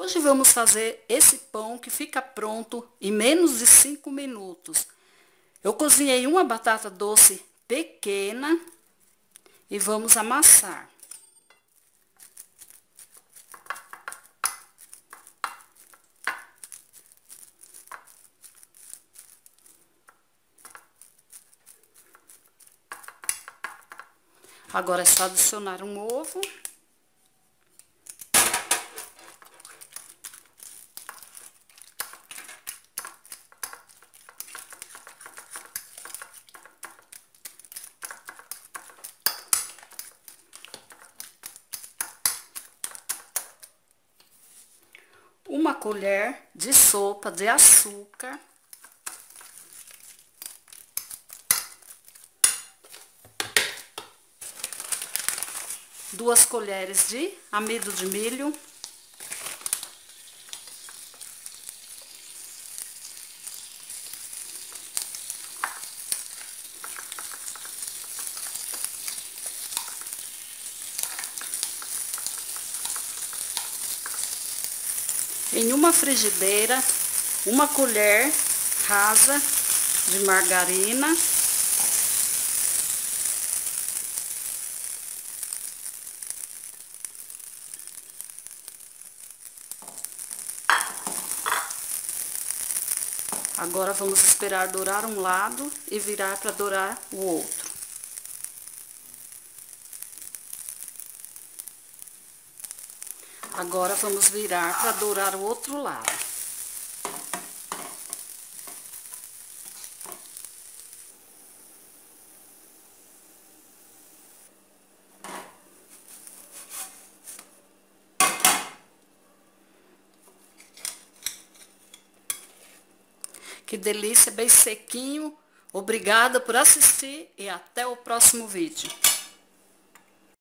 Hoje vamos fazer esse pão que fica pronto em menos de 5 minutos. Eu cozinhei uma batata doce pequena e vamos amassar. Agora é só adicionar um ovo. Uma colher de sopa de açúcar. Duas colheres de amido de milho. Em uma frigideira, uma colher rasa de margarina. Agora vamos esperar dourar um lado e virar para dourar o outro. Agora vamos virar para dourar o outro lado. Que delícia, bem sequinho. Obrigada por assistir e até o próximo vídeo.